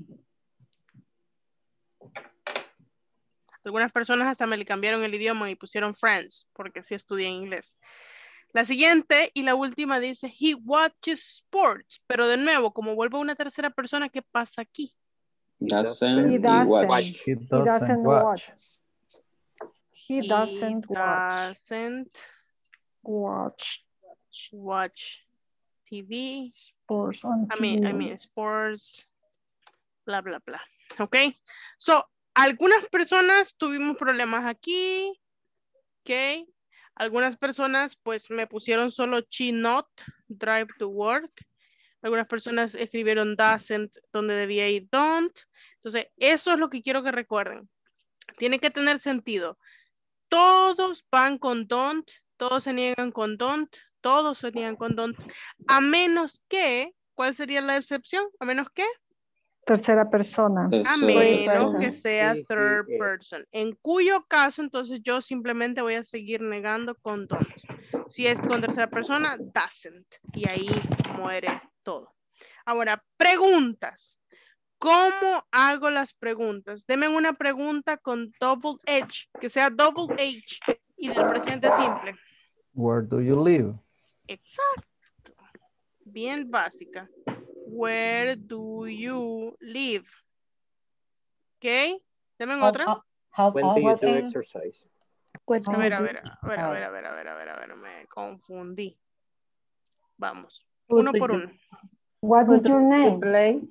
Algunas personas hasta me le cambiaron el idioma y pusieron friends, porque sí estudié inglés. La siguiente y la última dice, he watches sports. Pero de nuevo, como vuelvo a una tercera persona, ¿qué pasa aquí? Doesn't He he doesn't. watch? He He doesn't doesn't watch. watch. He doesn't watch. doesn't Watch watch T V. sports on I mean, I T V. mean, sports, bla, bla, bla. Ok. So, algunas personas tuvimos problemas aquí. Ok. Algunas personas, pues, me pusieron solo she not drive to work. Algunas personas escribieron doesn't donde debía ir don't. Entonces, eso es lo que quiero que recuerden. Tiene que tener sentido. Todos van con don't, todos se niegan con don't, todos se niegan con don't, a menos que, ¿cuál sería la excepción? A menos que, Tercera persona. a Tercera menos persona. que sea Sí, sí, third eh. person. En cuyo caso, entonces yo simplemente voy a seguir negando con don't. Si es con tercera persona, doesn't. Y ahí muere todo. Ahora, preguntas. ¿Cómo hago las preguntas? Deme una pregunta con double H, que sea double H y del presente simple. Where do you live? Exacto. Bien básica. Where do you live? ¿Ok? Deme How, otra. how, how When do you do often? exercise? What A do ver, you a do? ver, a ver, a ver, a ver, a ver, a ver, a ver, me confundí. Vamos. Who Uno do por you- uno. What who is your do you name? play?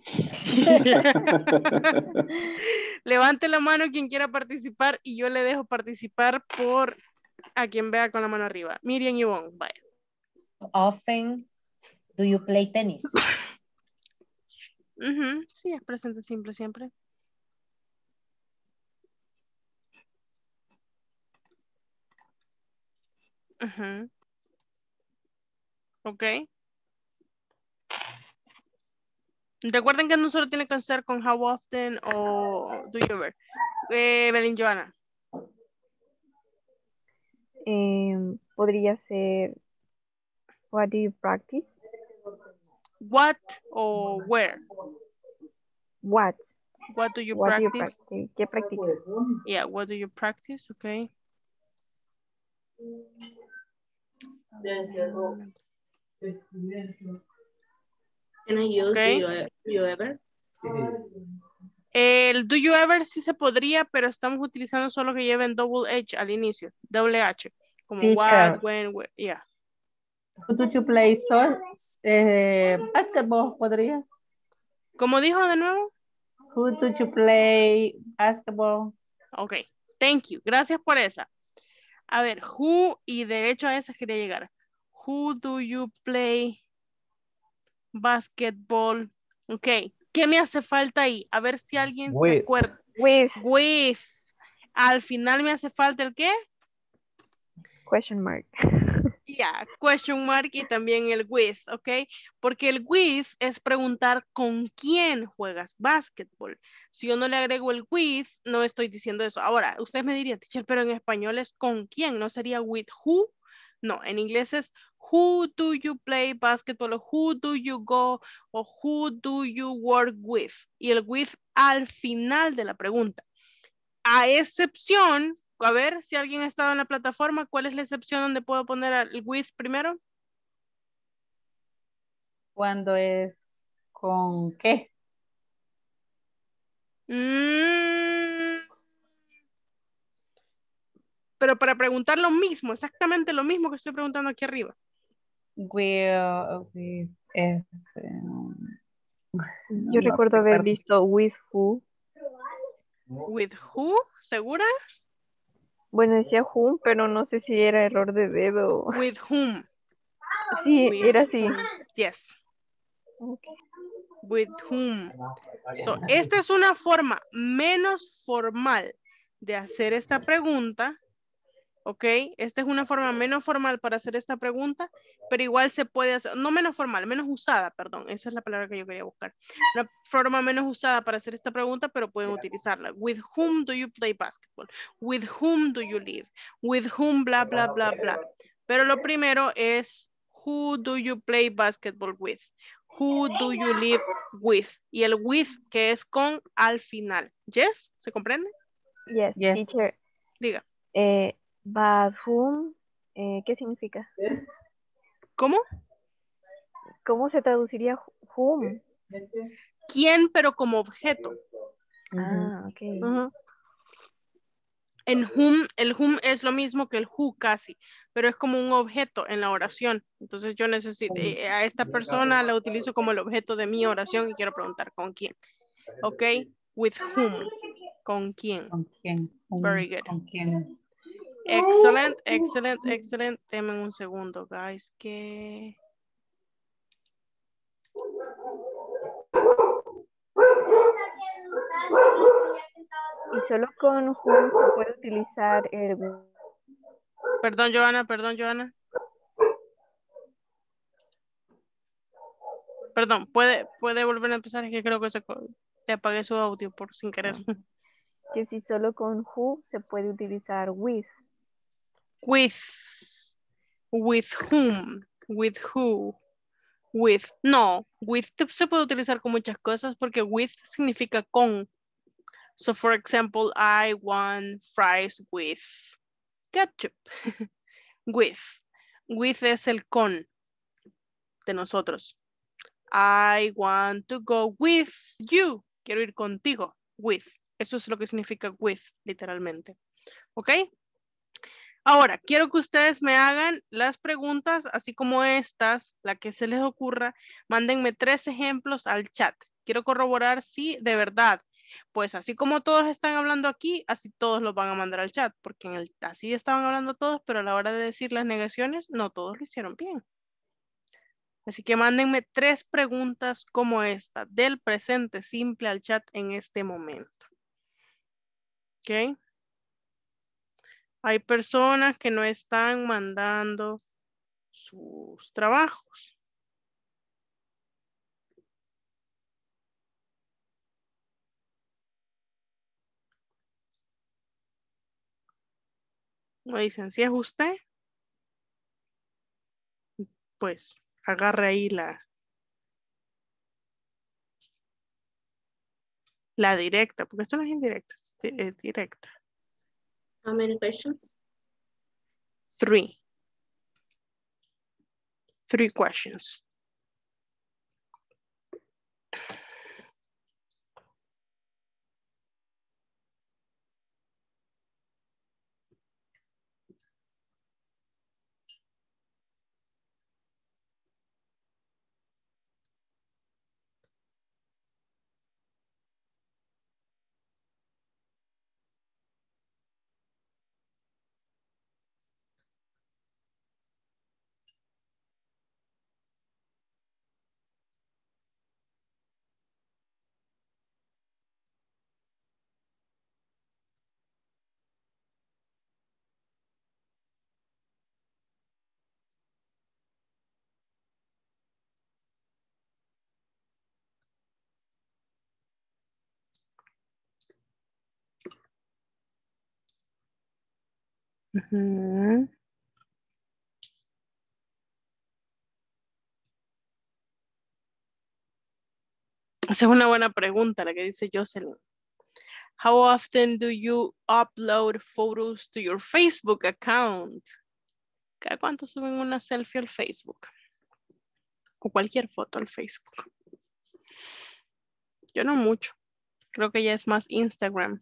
Levante la mano quien quiera participar y yo le dejo participar por a quien vea con la mano arriba. Miriam y Ivonne, vaya. How often do you play tennis? Ujú, sí, es presente simple siempre. Ujú. Ok. Recuerden que no solo tiene que ser con how often o do you ever. Eh, Belén Joana. Em, podría ser, what do you practice? What o where. What? What do you What do you practice? practice? ¿Qué practica? Yeah, what do you practice? Okay. Can I use Okay. do, you, do you ever? El do you ever sí se podría, pero estamos utilizando solo que lleven double H al inicio. Doble H. Como Teacher. what, when, where. Yeah. Who do you play? So, eh, basketball, podría. ¿Cómo dijo de nuevo? Who do you play basketball? Ok. Thank you. Gracias por esa. A ver, who y derecho a esa quería llegar. Who do you play basketball? Ok. ¿Qué me hace falta ahí? A ver si alguien se With. acuerda. With With. Al final me hace falta el qué? question mark. Yeah, question mark y también el with, ¿ok? Porque el with es preguntar con quién juegas básquetbol. Si yo no le agrego el with, no estoy diciendo eso. Ahora, ustedes me dirían, teacher, pero en español es con quién, ¿no sería with who? No, en inglés es who do you play basketball o who do you go o who do you work with. Y el with al final de la pregunta. A excepción, a ver si alguien ha estado en la plataforma, ¿cuál es la excepción donde puedo poner el with primero? Cuando es con qué. Mm. Pero para preguntar lo mismo, exactamente lo mismo que estoy preguntando aquí arriba. Will, with, este, um, Yo no recuerdo haber recuerdo. visto with who. With who, ¿segura? Bueno, decía whom, pero no sé si era error de dedo. With whom. Sí, With era así. whom. Yes. With whom. So, esta es una forma menos formal de hacer esta pregunta. Ok, esta es una forma menos formal para hacer esta pregunta, pero igual se puede hacer, no menos formal, menos usada, perdón, esa es la palabra que yo quería buscar. Una forma menos usada para hacer esta pregunta, pero pueden utilizarla. With whom do you play basketball? With whom do you live? With whom, bla, bla, bla, bla. Pero lo primero es, who do you play basketball with? Who do you live with? Y el with que es con al final. ¿Yes? ¿Se comprende? Yes, Yes. teacher. Diga. Eh, but whom, eh, ¿qué significa? ¿Cómo? ¿Cómo se traduciría whom? ¿Quién, pero como objeto? Ah, ok. Uh-huh. En whom, el whom es lo mismo que el who casi, pero es como un objeto en la oración. Entonces yo necesito, eh, a esta persona la utilizo como el objeto de mi oración y quiero preguntar con quién. Ok, with whom, con quién. ¿Con quién? Con, Very good. ¿Con quién? Excellent, excellent, excellent. Denme un segundo, guys, que... Y solo con whom se puede utilizar el... Perdón, Joana, perdón, Joana. Perdón, puede, puede volver a empezar, es que creo que se le apagué su audio por sin querer. Que si solo con who se puede utilizar with. With, with whom, with who, with. No, with se puede utilizar con muchas cosas porque with significa con. So for example, I want fries with ketchup. With. With es el con de nosotros. I want to go with you. Quiero ir contigo. With. Eso es lo que significa with, literalmente. ¿Ok? Ahora, quiero que ustedes me hagan las preguntas, así como estas, la que se les ocurra. Mándenme tres ejemplos al chat. Quiero corroborar si de verdad, pues así como todos están hablando aquí, así todos los van a mandar al chat, porque en el, así estaban hablando todos, pero a la hora de decir las negaciones, no todos lo hicieron bien. Así que mándenme tres preguntas como esta, del presente simple al chat en este momento. ¿Ok? Hay personas que no están mandando sus trabajos. Me dicen, si es usted, pues agarre ahí la, la directa, porque esto no es indirecta, es directa. How many questions? Three. Three questions. Uh-huh. Esa es una buena pregunta la que dice Jocelyn. How often do you upload photos to your Facebook account? ¿Cada cuánto suben una selfie al Facebook? O cualquier foto al Facebook. Yo no mucho. Creo que ya es más Instagram.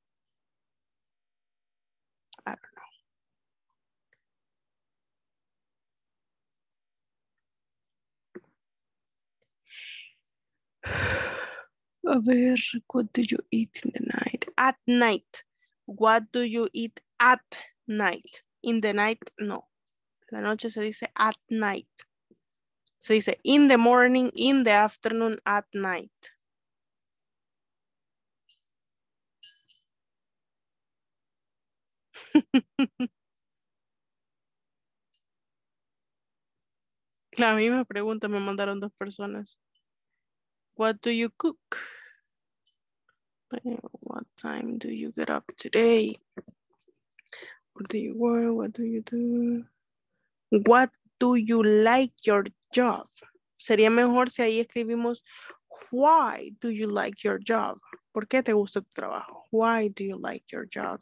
I don't know. A ver, what do you eat in the night? At night. What do you eat at night? In the night, no. La noche se dice at night. Se dice in the morning, in the afternoon, at night. La misma pregunta me mandaron dos personas. What do you cook? What time do you get up today? What do you work? What do you do? What do you like your job? Sería mejor si ahí escribimos why do you like your job? ¿Por qué te gusta tu trabajo? Why do you like your job?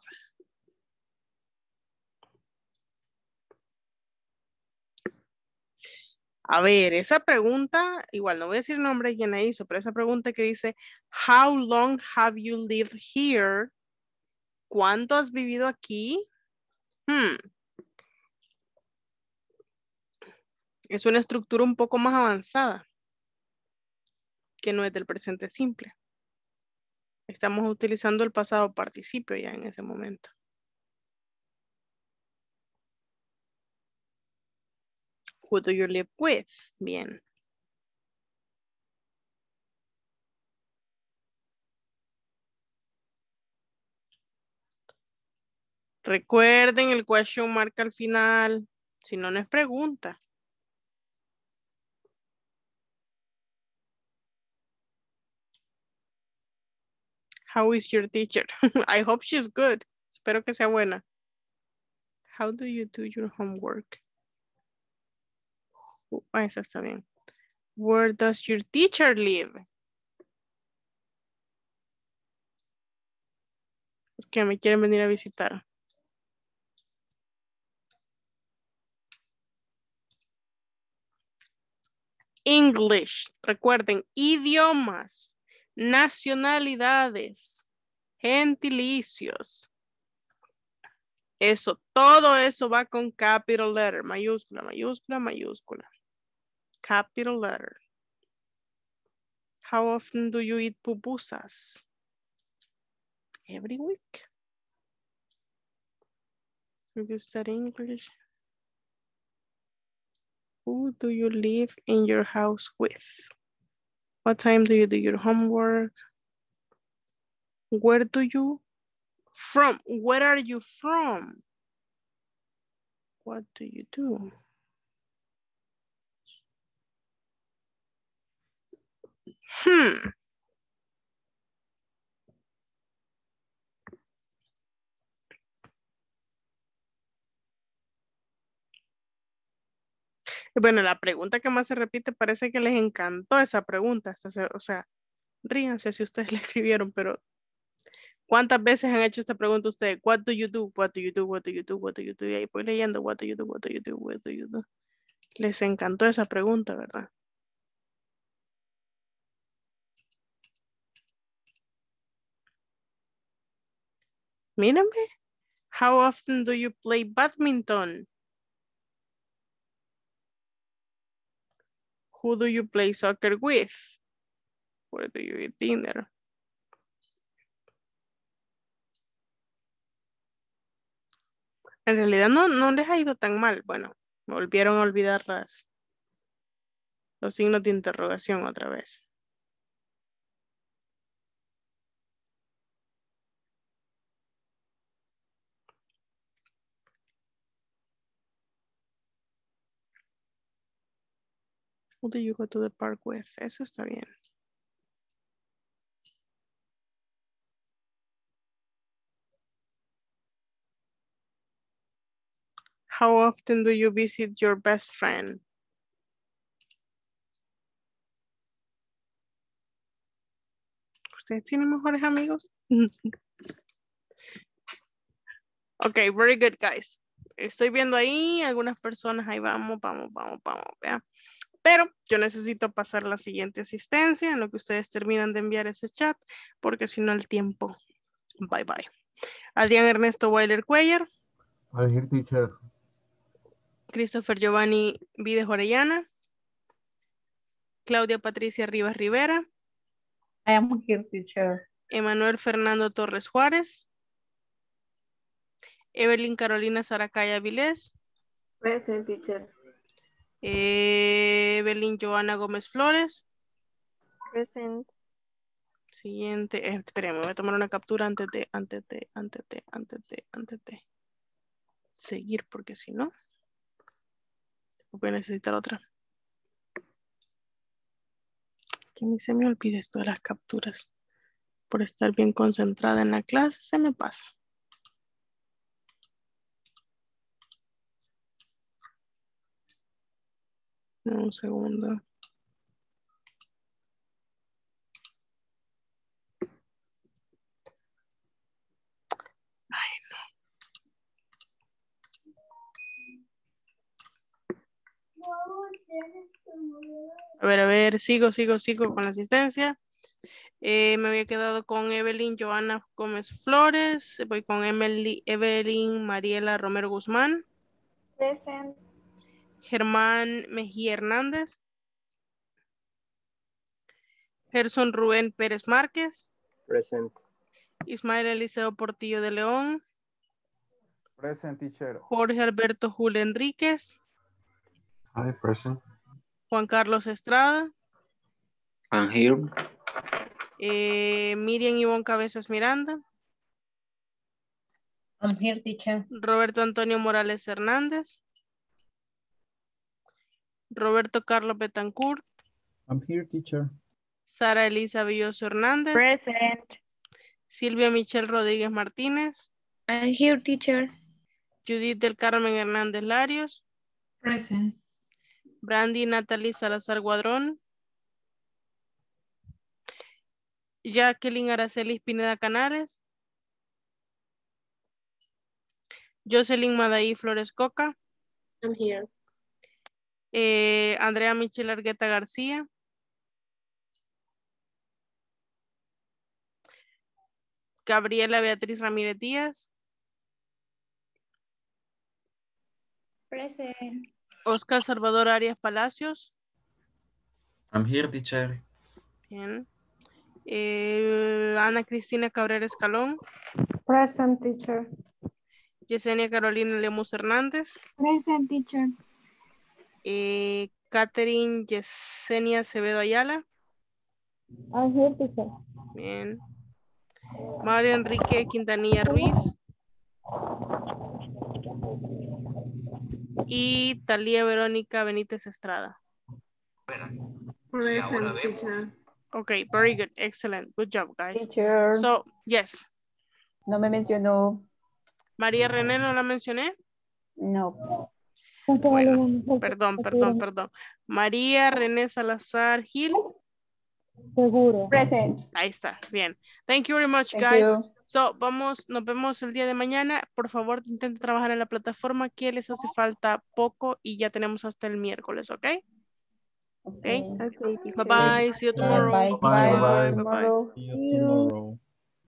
A ver, esa pregunta, igual no voy a decir el nombre de quien la hizo, pero esa pregunta que dice, how long have you lived here? ¿Cuánto has vivido aquí? Hmm. Es una estructura un poco más avanzada, que no es del presente simple. Estamos utilizando el pasado participio ya en ese momento. Who do you live with? Bien. Recuerden el question mark al final. Si no, no es pregunta. How is your teacher? I hope she's good. Espero que sea buena. How do you do your homework? Ah, esa está bien. Where does your teacher live? Que me quieren venir a visitar. English. Recuerden, idiomas, nacionalidades, gentilicios. Eso, todo eso va con capital letter, mayúscula, mayúscula, mayúscula. Capital letter. How often do you eat pupusas? Every week. Do you study English? Who do you live in your house with? What time do you do your homework? Where do you from? Where are you from? What do you do? Hmm. Bueno, la pregunta que más se repite parece que les encantó esa pregunta. O sea, ríanse si ustedes la escribieron, pero ¿cuántas veces han hecho esta pregunta ustedes? What do you do? What do you do? What do you do? What do you do? Y ahí voy leyendo what do you do? What do you do? What do you do? Les encantó esa pregunta, ¿verdad? Mírenme. How often do you play badminton? Who do you play soccer with? Where do you eat dinner? En realidad no, no les ha ido tan mal. Bueno, me volvieron a olvidar las, los signos de interrogación otra vez. Who do you go to the park with? Eso está bien. How often do you visit your best friend? ¿Ustedes tienen mejores amigos? Ok, very good, guys. Estoy viendo ahí algunas personas, ahí vamos, vamos, vamos, vamos, ¿vea? Pero yo necesito pasar la siguiente asistencia en lo que ustedes terminan de enviar ese chat, porque si no el tiempo, bye bye. Adrián Ernesto Weiler Cuellar. I'm here, teacher. Christopher Giovanni Vides Orellana. Claudia Patricia Rivas Rivera. I am here, teacher. Emanuel Fernando Torres Juárez. Evelyn Carolina Saracaya Vilés. Present, teacher. Eh, Evelyn Joana Gómez Flores. Present. Siguiente, eh, espérenme, voy a tomar una captura antes de, antes de, antes de, antes de, antes de seguir, porque si no, voy a necesitar otra. Que a mí se me olvida esto de las capturas. Por estar bien concentrada en la clase, se me pasa. Un segundo. Ay, no. A ver, a ver, sigo, sigo, sigo con la asistencia. Eh, me había quedado con Evelyn Joana Gómez Flores. Voy con Emily, Evelyn Mariela Romero Guzmán. Present. Germán Mejía Hernández. Gerson Rubén Pérez Márquez. Present. Ismael Eliseo Portillo de León. Present, teacher. Jorge Alberto Julio Enríquez. Hi, present. Juan Carlos Estrada. I'm here. Eh, Miriam Ivonne Cabezas Miranda. I'm here, teacher. Roberto Antonio Morales Hernández. Roberto Carlos Betancourt. I'm here, teacher. Sara Elisa Villoso Hernández. Present. Silvia Michelle Rodríguez Martínez. I'm here, teacher. Judith del Carmen Hernández Larios. Present. Brandy Natalie Salazar Guadrón. Jacqueline Araceli Pineda Canales. Jocelyn Madaí Flores Coca. I'm here. Eh, Andrea Michelle Argueta García. Gabriela Beatriz Ramírez Díaz. Present. Oscar Salvador Arias Palacios. I'm here, teacher. Bien. Eh, Ana Cristina Cabrera Escalón. Present, teacher. Yesenia Carolina Lemus Hernández. Present, teacher. Eh, Catherine Yesenia Acevedo Ayala. I'm here, teacher. Bien. Mario Enrique Quintanilla Ruiz. Y Talía Verónica Benítez Estrada. Present, teacher. Okay, very good. Excellent. Good job, guys. Teacher, So, yes. no me mencionó. María René, ¿no la mencioné? No. Bueno, perdón, perdón, perdón. María René Salazar Gil. Seguro. Present. Ahí está, bien. Thank you very much, Thank guys. you. So, vamos, nos vemos el día de mañana. Por favor, intenten trabajar en la plataforma que les hace falta poco y ya tenemos hasta el miércoles, ¿ok? Okay. Okay, teacher. Bye bye. See you tomorrow. Bye, Bye, teacher. bye. Tomorrow. See you tomorrow.